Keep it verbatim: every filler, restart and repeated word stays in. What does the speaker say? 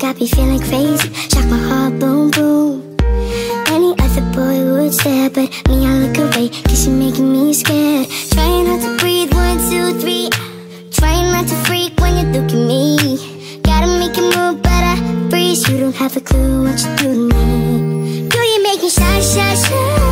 got me feeling crazy. Shock my heart, boom, boom. Any other boy would stare, but me, I look away, cause you're making me scared. Trying not to breathe, one, two, three. Trying not to freak when you look at me. Gotta make it move, but I freeze. You don't have a clue what you do to me. Girl, you make me shy, shy, shy.